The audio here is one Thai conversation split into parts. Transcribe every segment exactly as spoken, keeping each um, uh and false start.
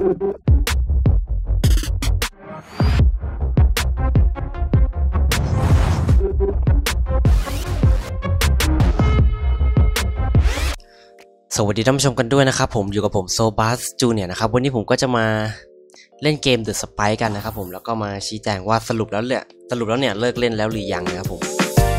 สวัสดีท่านผู้ชมกันด้วยนะครับผมอยู่กับผมโซบัสจูเนียร์นะครับวันนี้ผมก็จะมาเล่นเกม The Spike กันนะครับผมแล้วก็มาชี้แจงว่าสรุปแล้วเนี่ยสรุปแล้วเนี่ยเลิกเล่นแล้วหรือยังนะครับผม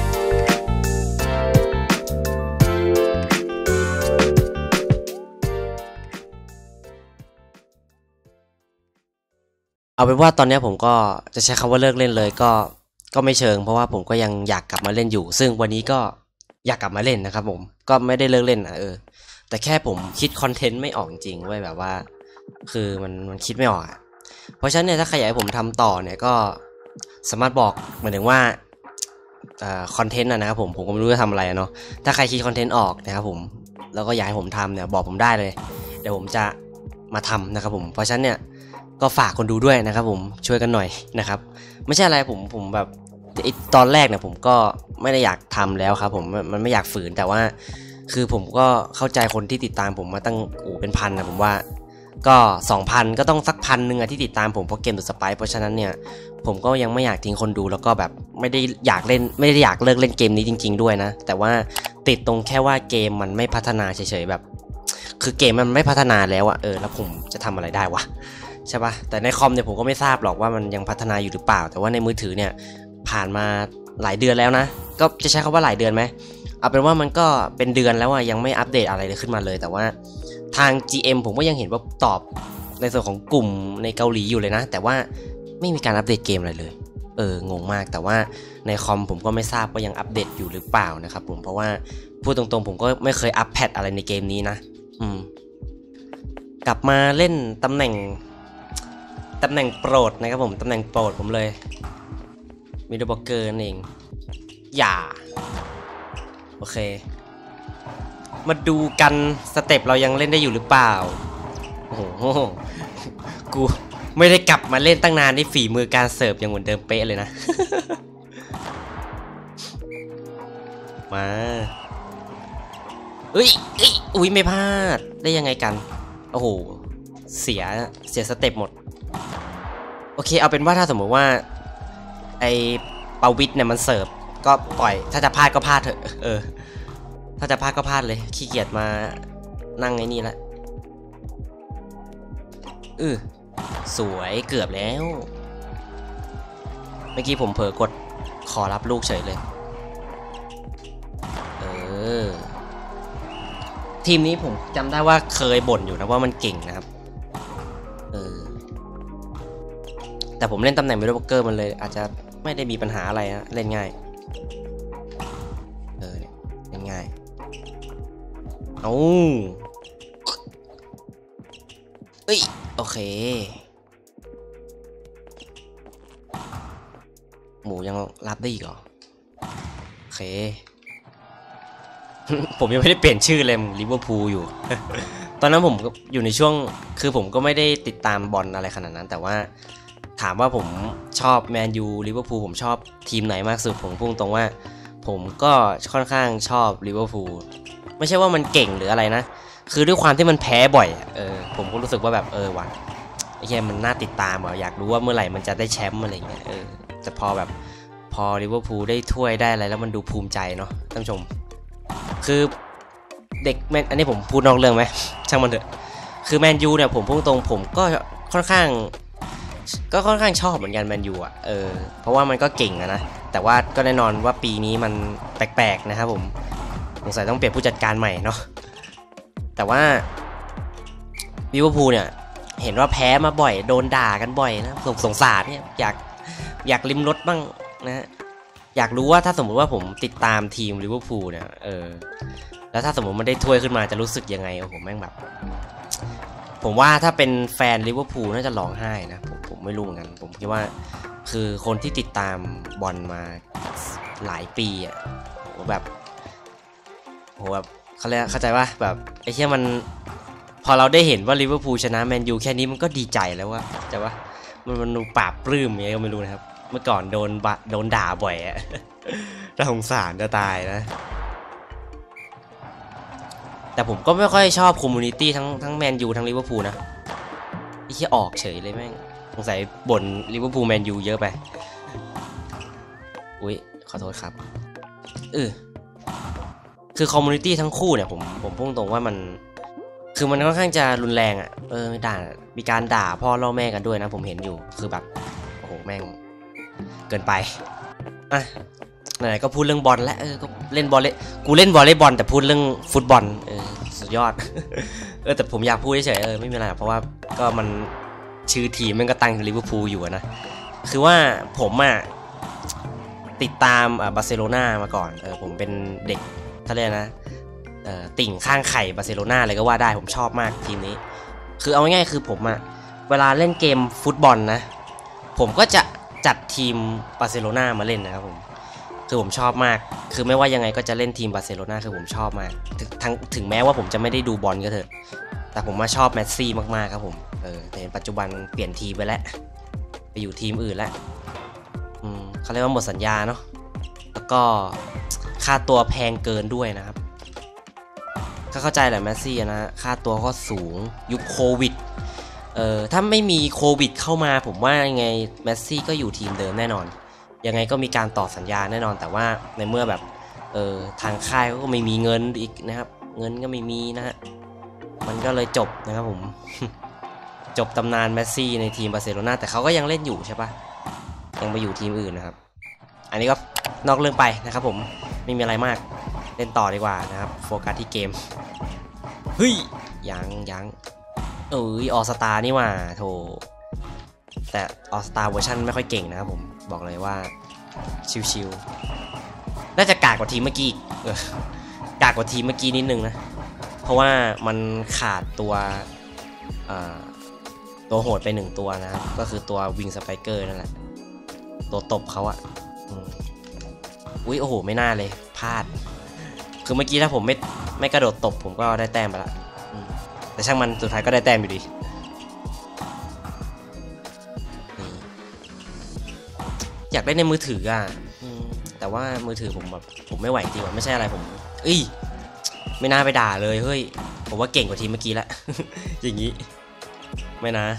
เอาเป็นว่าตอนนี้ผมก็จะใช้คำว่าเลิกเล่นเลยก็ก็ไม่เชิงเพราะว่าผมก็ยังอยากกลับมาเล่นอยู่ซึ่งวันนี้ก็อยากกลับมาเล่นนะครับผมก็ไม่ได้เลิกเล่นนะเออแต่แค่ผมคิดคอนเทนต์ไม่ออกจริงเว้ยแบบว่าคือมันมันคิดไม่ออกอ่ะเพราะฉะนั้นเนี่ยถ้าใครอยากให้ผมทำต่อเนี่ยก็สามารถบอกเหมือนถึงว่าอ่าคอนเทนต์นะครับผมผมก็ไม่รู้จะทำอะไรเนาะถ้าใครคิดคอนเทนต์ออกนะครับผมแล้วก็อยากให้ผมทำเนี่ยบอกผมได้เลยเดี๋ยวผมจะมาทำนะครับผมเพราะฉะนั้นเนี่ยก็ฝากคนดูด้วยนะครับผมช่วยกันหน่อยนะครับไม่ใช่อะไรผมผมแบบตอนแรกเนี่ยผมก็ไม่ได้อยากทำแล้วครับผมมันไม่อยากฝืนแต่ว่าคือผมก็เข้าใจคนที่ติดตามผมมาตั้งโอ้เป็นพันนะผมว่าก็ สองพัน ก็ต้องสักพันนึงอะที่ติดตามผมเพราะเกม The Spike เพราะฉะนั้นเนี่ยผมก็ยังไม่อยากทิ้งคนดูแล้วก็แบบไม่ได้อยากเล่นไม่ได้อยากเลิกเล่นเกมนี้จริงๆด้วยนะแต่ว่าติดตรงแค่ว่าเกมมันไม่พัฒนาเฉยๆแบบคือเกมมันไม่พัฒนาแล้วอะเออแล้วผมจะทำอะไรได้วะใช่ปะแต่ในคอมเนี่ยผมก็ไม่ทราบหรอกว่ามันยังพัฒนาอยู่หรือเปล่าแต่ว่าในมือถือเนี่ยผ่านมาหลายเดือนแล้วนะก็จะใช้คำว่าหลายเดือนไหมเอาเป็นว่ามันก็เป็นเดือนแล้วอะยังไม่อัปเดตอะไรเลยขึ้นมาเลยแต่ว่าทาง จี เอ็ม ผมก็ยังเห็นว่าตอบในส่วนของกลุ่มในเกาหลีอยู่เลยนะแต่ว่าไม่มีการอัปเดตเกมอะไรเลยเอองงมากแต่ว่าในคอมผมก็ไม่ทราบว่ายังอัปเดตอยู่หรือเปล่านะครับผมเพราะว่าพูดตรงๆผมก็ไม่เคยอัปแพทอะไรในเกมนี้นะอืมกลับมาเล่นตำแหน่งตำแหน่งโปรดนะครับผมตำแหน่งโปรดผมเลยมิดเดิลบล็อกเกอร์นั่นเองอย่าโอเคมาดูกันสเต็ปเรายังเล่นได้อยู่หรือเปล่าโอ้โหกูไม่ได้กลับมาเล่นตั้งนานนี่ฝีมือการเสิร์ฟยังเหมือนเดิมเป๊ะเลยนะมาเอ้ยเอ้ยอุ้ยไม่พลาดได้ยังไงกันโอ้โหเสียเสียสเต็ปหมดโอเคเอาเป็นว่าถ้าสมมติว่าไอ้ปาวิทเนี่ยมันเสิร์ฟก็ปล่อยถ้าจะพลาดก็พลาดเถอะเออถ้าจะพลาดก็พลาดเลยขี้เกียจมานั่งไอ้นี่ละเออสวยเกือบแล้วเมื่อกี้ผมเผลอกดขอรับลูกเฉยเลยเออทีมนี้ผมจำได้ว่าเคยบ่นอยู่นะว่ามันเก่งนะครับเออแต่ผมเล่นตำแหน่งมิดเดิลบล็อกเกอร์มันเลยอาจจะไม่ได้มีปัญหาอะไรนะเล่นง่ายเออเล่นง่ายเอาเอ้ยโอเคหมูยังรับได้อีกเหรอโอเค ผมยังไม่ได้เปลี่ยนชื่อเลยลิเวอร์พูลอยู่ ตอนนั้นผมอยู่ในช่วงคือผมก็ไม่ได้ติดตามบอลอะไรขนาดนั้นแต่ว่าถามว่าผมชอบแมนยูลิเวอร์พูลผมชอบทีมไหนมากสุดผมพูดตรงว่าผมก็ค่อนข้างชอบลิเวอร์พูลไม่ใช่ว่ามันเก่งหรืออะไรนะคือด้วยความที่มันแพ้บ่อยเออผมก็รู้สึกว่าแบบเออว่ะไอ้แค่มันน่าติดตามอ่ะอยากรู้ว่าเมื่อไหร่มันจะได้แชมป์อะไรเงี้ยเออแต่พอแบบพอลิเวอร์พูลได้ถ้วยได้อะไรแล้วมันดูภูมิใจเนาะท่านผู้ชมคือเด็กแมนอันนี้ผมพูดนอกเรื่องไหมช่างมันเถอะคือแมนยูเนี่ยผมพูดตรงผมก็ค่อนข้างก็ค่อนข้างชอบเหมือนกันแมนยูอ่ะเออเพราะว่ามันก็เก่งนะแต่ว่าก็แน่นอนว่าปีนี้มันแปลกๆนะครับผมสงสัยต้องเปลี่ยนผู้จัดการใหม่เนาะแต่ว่าลิเวอร์พูลเนี่ยเห็นว่าแพ้มาบ่อยโดนด่ากันบ่อยนะสงสารเนี่ยอยากอยากลิ้มรสบ้างนะอยากรู้ว่าถ้าสมมุติว่าผมติดตามทีมลิเวอร์พูลเนี่ยเออแล้วถ้าสมมติมันได้ถ้วยขึ้นมาจะรู้สึกยังไงโอ้โหแม่งแบบผมว่าถ้าเป็นแฟนลิเวอร์พูลน่าจะร้องไห้นะผมผมไม่รู้เหมือนกันผมคิดว่าคือคนที่ติดตามบอลมาหลายปีอ่ะโหแบบโหแบบเขาเรียกเข้าใจว่าแบบไอ้เหี้ยมันพอเราได้เห็นว่าลิเวอร์พูลชนะแมนยูแค่นี้มันก็ดีใจแล้วว่าจะว่ามันมันดูปราบปลื้มยังไงก็ไม่รู้นะครับเมื่อก่อนโดนโดนด่าบ่อยอะน่าสงสารจะตายนะแต่ผมก็ไม่ค่อยชอบคอมมูนิตี้ทั้งทั้งแมนยูทั้งลิเวอร์พูลนะไอ้ที่ออกเฉยเลยแม่งสงสัยบ่นลิเวอร์พูลแมนยูเยอะไปอุ้ยขอโทษครับเออคือคอมมูนิตี้ทั้งคู่เนี่ยผมผมพุ่งตรงว่ามันคือมันค่อนข้างจะรุนแรงอ่ะเออด่ามีการด่าพ่อล่อแม่กันด้วยนะผมเห็นอยู่คือแบบโอ้โหแม่งเกินไปอ่ะไหนๆก็พูดเรื่องบอลแล้วเออก็เล่นบอลเล่กูเล่นวอลเลย์บอลแต่พูดเรื่องฟุตบอลเออสุดยอด เออแต่ผมอยากพูดเฉยๆเออไม่มีอะไรเพราะว่าก็มันชื่อทีมมันก็ตั้งลิเวอร์พูลอยู่นะคือว่าผมอ่ะติดตามอ่าบาร์เซโลนามาก่อนเออผมเป็นเด็กทะเลนะเอ่อติ่งข้างไข่บาร์เซโลนาเลยก็ว่าได้ผมชอบมากทีมนี้คือเอาง่ายๆคือผมอ่ะเวลาเล่นเกมฟุตบอลนะผมก็จะจัดทีมบาร์เซโลนามาเล่นนะครับผมคือผมชอบมากคือไม่ว่ายังไงก็จะเล่นทีมบาร์เซโลนาคือผมชอบมากถึงถึงแม้ว่าผมจะไม่ได้ดูบอลก็เถอะแต่ผมมาชอบแมสซี่มากๆครับผมเออแต่ปัจจุบันเปลี่ยนทีมไปแล้วไปอยู่ทีมอื่นแล้วอืมเขาเรียกว่าหมดสัญญาเนาะแล้วก็ค่าตัวแพงเกินด้วยนะครับก็เข้าใจแหละแมสซี่นะค่าตัวก็สูงยุคโควิดเออถ้าไม่มีโควิดเข้ามาผมว่ายังไงแมสซี่ก็อยู่ทีมเดิมแน่นอนยังไงก็มีการต่อสัญญาแน่นอนแต่ว่าในเมื่อแบบเออทางค่ายก็ไม่มีเงินอีกนะครับเงินก็ไม่มีนะฮะมันก็เลยจบนะครับผม จบตำนานแมสซี่ในทีมบาร์เซโลนาแต่เขาก็ยังเล่นอยู่ใช่ปะยังไปอยู่ทีมอื่นนะครับอันนี้ก็นอกเรื่องไปนะครับผมไม่มีอะไรมากเล่นต่อดีกว่านะครับโฟกัสที่เกมเฮ้ยยังยังเอ้ยออสตานี่ว่าโถแต่ออสตาเวอร์ชันไม่ค่อยเก่งนะครับผมบอกเลยว่าชิวๆน่าจะกากกว่าทีมเมื่อกี้เออกากกว่าทีมเมื่อกี้นิดนึงนะเพราะว่ามันขาดตัวตัวโหดไปหนึ่งตัวนะครับก็คือตัววิงสไปเกอร์นั่นแหละตัวตบเขาอะอุ้ยโอ้โหไม่น่าเลยพลาดคือเมื่อกี้ถ้าผมไม่ไม่กระโดดตบผมก็ได้แต้มไปละแต่ช่างมันสุดท้ายก็ได้แต้มอยู่ดีอยากได้ในมือถืออ่ะแต่ว่ามือถือผมแบบผมไม่ไหวจริงว่ะไม่ใช่อะไรผมเอ้ยไม่น่าไปด่าเลยเฮ้ยผมว่าเก่งกว่าทีมเมื่อกี้ละ อย่างนี้ไม่นะ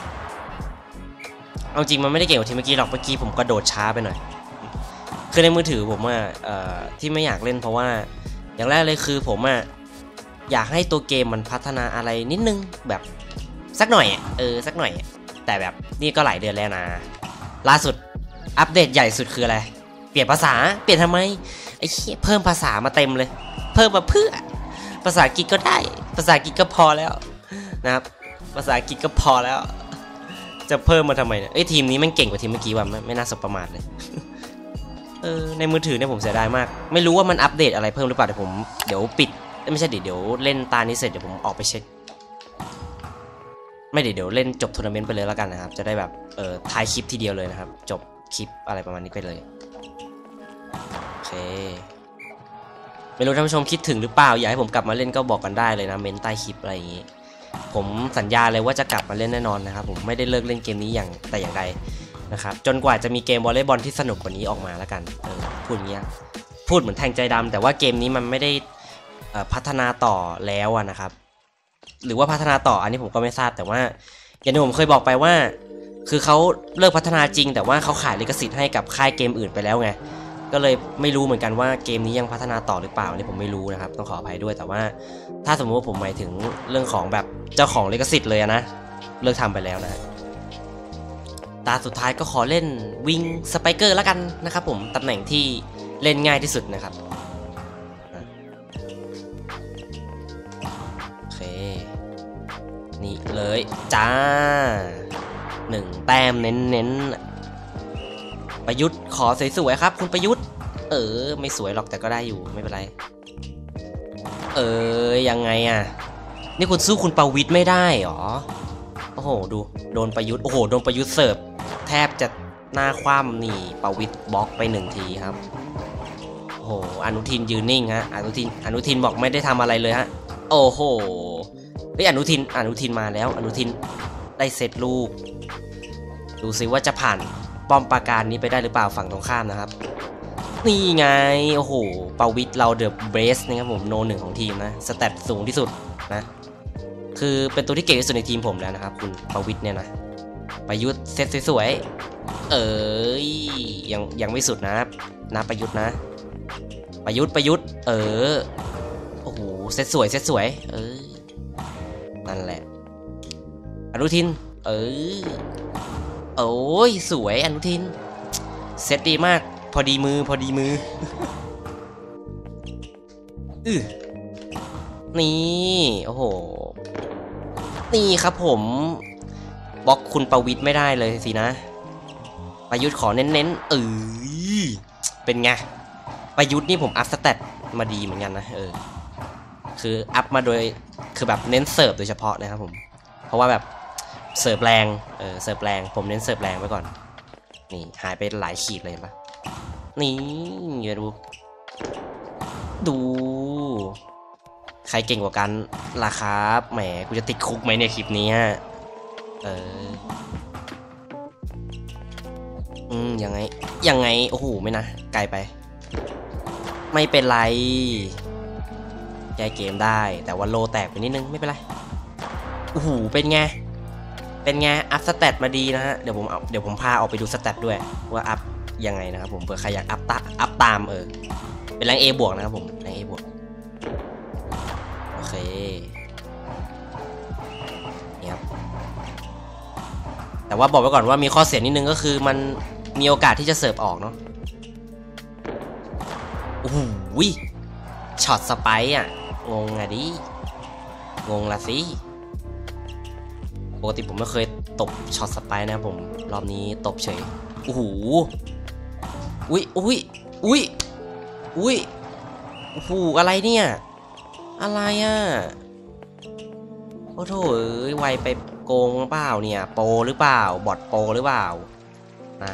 เอาจริงมันไม่ได้เก่งกว่าทีมเมื่อกี้หรอกเมื่อกี้ผมกระโดดช้าไปหน่อยคือในมือถือผมอ่ะที่ไม่อยากเล่นเพราะว่าอย่างแรกเลยคือผมอ่ะอยากให้ตัวเกมมันพัฒนาอะไรนิดนึงแบบสักหน่อยเออสักหน่อยแต่แบบนี่ก็หลายเดือนแล้วนะล่าสุดอัปเดตใหญ่สุดคืออะไรเปลี่ยนภาษาเปลี่ยนทำไมไอ้เพิ่มภาษามาเต็มเลยเพิ่มมาเพื่อภาษาอังกฤษก็ได้ภาษาอังกฤษก็พอแล้วนะครับภาษาอังกฤษก็พอแล้วจะเพิ่มมาทำไมเนี่ยไอ้ทีมนี้มันเก่งกว่าทีมเมื่อกี้ว่ะไม่ไม่น่าสบประมาทเลยเออในมือถือเนี่ยผมเสียดายมากไม่รู้ว่ามันอัปเดตอะไรเพิ่มหรือเปล่าเดี๋ยวผมเดี๋ยวปิดไม่ใช่เดี๋ยวเล่นตานี้เสร็จเดี๋ยวผมออกไปเช็คไม่เดี๋ยวเดี๋ยวเล่นจบทัวร์นาเมนต์ไปเลยแล้วกันนะครับจะได้แบบเออท้ายคลิปทีเดียวเลยนะครับจบคลิปอะไรประมาณนี้ไปเลยโอเคไม่รู้ท่านผู้ชมคิดถึงหรือเปล่าอยากให้ผมกลับมาเล่นก็บอกกันได้เลยนะเมนใต้คลิปอะไรอย่างนี้ผมสัญญาเลยว่าจะกลับมาเล่นแน่นอนนะครับผมไม่ได้เลิกเล่นเกมนี้อย่างแต่อย่างใดนะครับจนกว่าจะมีเกมวอลเลย์บอลที่สนุกกว่านี้ออกมาแล้วกันเออพูดอย่างเงี้ยพูดเหมือนแทงใจดำแต่ว่าเกมนี้มันไม่ได้พัฒนาต่อแล้วนะครับหรือว่าพัฒนาต่ออันนี้ผมก็ไม่ทราบแต่ว่าอย่างที่ผมเคยบอกไปว่าคือเขาเลิกพัฒนาจริงแต่ว่าเขาขายลิขสิทธิ์ให้กับค่ายเกมอื่นไปแล้วไงก็เลยไม่รู้เหมือนกันว่าเกมนี้ยังพัฒนาต่อหรือเปล่านี่ผมไม่รู้นะครับต้องขออภัยด้วยแต่ว่าถ้าสมมติว่าผมหมายถึงเรื่องของแบบเจ้าของลิขสิทธิ์เลยนะเลิกทำไปแล้วนะตาสุดท้ายก็ขอเล่นวิงสไปเกอร์แล้วกันนะครับผมตำแหน่งที่เล่นง่ายที่สุดนะครับโอเคนี่เลยจ้าหนึ่งแต้มเน้นๆประยุทธ์ขอสวยๆครับคุณประยุทธ์เออไม่สวยหรอกแต่ก็ได้อยู่ไม่เป็นไรเออยังไงอ่ะนี่คุณสู้คุณประวิทย์ไม่ได้หรอโอ้โหดูโดนประยุทธ์โอ้โหโดนประยุทธ์เสิร์ฟแทบจะหน้าคว่ำนี่ประวิทย์บล็อกไปหนึ่งทีครับโอ้โหอนุทินยืนนิ่งฮะอนุทินอนุทินบอกไม่ได้ทำอะไรเลยฮะโอ้โหเฮ้ยอนุทินอนุทินมาแล้วอนุทินได้เซตลูกดูซิว่าจะผ่านป้อมปราการนี้ไปได้หรือเปล่าฝั่งตรงข้ามนะครับนี่ไงโอ้โหประวิทย์เราเดอะเบรสนะครับผมโนหนึ่งของทีมนะสแตทสูงที่สุดนะคือเป็นตัวที่เก่งที่สุดในทีมผมแล้วนะครับคุณประวิทย์เนี่ยนะประยุทธ์เซตสวยๆเอ้ยยังยังไม่สุดนะนะประยุทธ์นะประยุทธ์ประยุทธ์เออโอ้โหเซตสวยเซตสวยเออนั่นแหละอนุทินเออโอ้ยสวยอนุทินเซตดีมากพอดีมือพอดีมืออือนี่โอ้โหนี่ครับผมบล็อกคุณประวิทย์ไม่ได้เลยสินะประยุทธ์ขอเน้นๆเออเป็นไงประยุทธ์นี่ผมอัพสเตตมาดีเหมือนกันนะเออคืออัพมาโดยคือแบบเน้นเสิร์ฟโดยเฉพาะนะครับผมเพราะว่าแบบเสิร์ฟแรงเออเสิร์ฟแรงผมเน้นเสิร์ฟแรงไว้ก่อนนี่หายไปหลายขีดเลยเห็นปะนี่เดี๋ยวดูดูใครเก่งกว่ากันล่ะครับแหมกูจะติดคุกไหมเนี่ยคลิปนี้เอออืมยังไงยังไงโอ้โหไม่นะไกลไปไม่เป็นไรแก้เกมได้แต่ว่าโลแตกไปนิดนึงไม่เป็นไรโอ้โหเป็นไงเป็นไงอัพสเตตมาดีนะฮะเดี๋ยวผมเอาเดี๋ยวผมพาออกไปดูสเตตด้วยว่าอัพยังไงนะครับผมเผื่อใครอยากอัพตาอัพตามเออเป็นแรง A บวกนะครับผมแรง A บวกโอเคนี่ครับแต่ว่าบอกไว้ก่อนว่ามีข้อเสียนิดนึงก็คือมันมีโอกาสที่จะเสิร์ฟออกเนาะโอ้โหช็อตสไปร์อ่ะงงอะดิงงละสิปกติผมไม่เคยตบช็อตสไปร์นะผมรอบนี้ตบเฉยโอ้โหอุ้ยอุ้ยอุ้ยอุ้ยโอ้โหอะไรเนี่ยอะไรอ่ะโอ้โถเอ้ยไวไปโกงหรือเปล่าเนี่ยโปรหรือเปล่าบอทโปรหรือเปล่านะ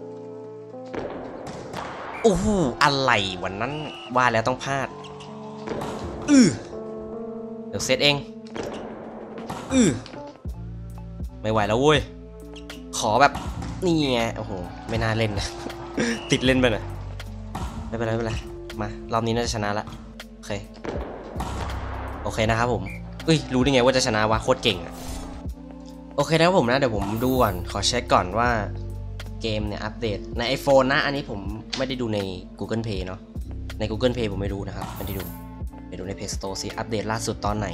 โอ้โหอะไรวันนั้นว่าแล้วต้องพลาดอือเดี๋ยวเซตเองอือไม่ไหวแล้วเว้ยขอแบบนี่ไงโอ้โหไม่น่าเล่นนะ ติดเล่นไปหน่อยไม่เป็นไรไม่เป็นไรมารอบนี้น่าจะชนะละโอเคโอเคนะครับผมเอ้ยรู้ได้ไงว่าจะชนะวะโคตรเก่งอะโอเคนะครับผมนะเดี๋ยวผมดูก่อนขอเช็คก่อนว่าเกมเนี่ยอัปเดตใน iPhone นะอันนี้ผมไม่ได้ดูใน Google Play เนาะใน Google Play ผมไม่รู้นะครับไม่ได้ดูไปดูใน Play Store สิอัปเดตล่าสุดตอนไหน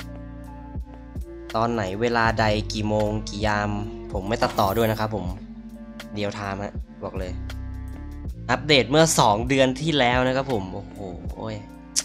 ตอนไหนเวลาใดกี่โมงกี่ยามผมไม่ตัดต่อด้วยนะครับผมเดียวไทม์ฮะบอกเลยอัปเดตเมื่อสองเดือนที่แล้วนะครับผมโอ้โหโอ้ย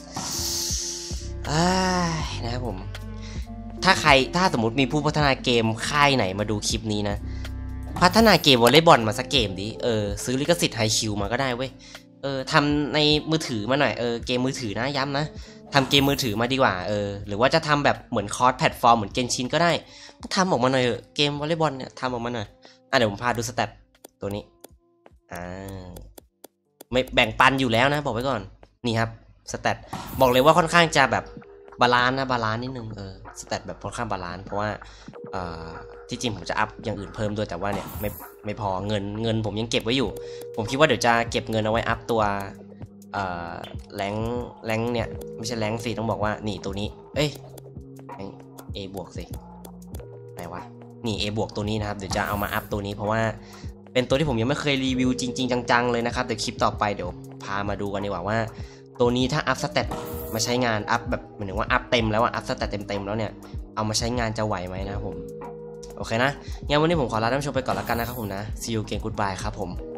นะครับผมถ้าใครถ้าสมมติมีผู้พัฒนาเกมค่ายไหนมาดูคลิปนี้นะพัฒนาเกมวอลเลย์บอลมาสักเกมดิเออซื้อลิขสิทธิ์ไฮคิวมาก็ได้เว้ยเออทำในมือถือมาหน่อยเออเกมมือถือนะย้ำนะทำเกมมือถือมาดีกว่าเออหรือว่าจะทำแบบเหมือนคอร์สแพลตฟอร์มเหมือนเกนชินก็ได้ก็ทำออกมาหน่อยเออเกมวอลเลย์บอลเนี่ยทำออกมาหน่อยอ่ะเดี๋ยวผมพาดูสเตตตัวนี้อ่าไม่แบ่งปันอยู่แล้วนะบอกไว้ก่อนนี่ครับสเตตบอกเลยว่าค่อนข้างจะแบบบาลานซ์นะบาลานซ์นิดนึงเออสเตตแบบค่อนข้างบาลานซ์เพราะว่าเอ่อที่จริงผมจะอัพอย่างอื่นเพิ่มด้วยแต่ว่าเนี่ยไม่ไม่พอเงินเงินผมยังเก็บไว้อยู่ผมคิดว่าเดี๋ยวจะเก็บเงินเอาไว้อัพตัวเอ่อแรงแรงเนี่ยไม่ใช่แรงสิต้องบอกว่านี่ตัวนี้เอ้ยแรง A บวกสิไหนวะนี่ A บวกตัวนี้นะครับเดี๋ยวจะเอามาอัพตัวนี้เพราะว่าเป็นตัวที่ผมยังไม่เคยรีวิวจริงๆจังๆเลยนะครับเดี๋ยวคลิปต่อไปเดี๋ยวพามาดูกันดีกว่าว่าตัวนี้ถ้าอัพสเตตมาใช้งานอัพแบบหมายถึงว่าอัพเต็มแล้วอะอัพสเตตเต็มๆแล้วเนี่ยเอามาใช้งานจะไหวไหมนะครับผมโอเคนะงั้นวันนี้ผมขอลาท่านผู้ชมไปก่อนแล้วกันนะครับผมนะ see you again goodbye ครับผม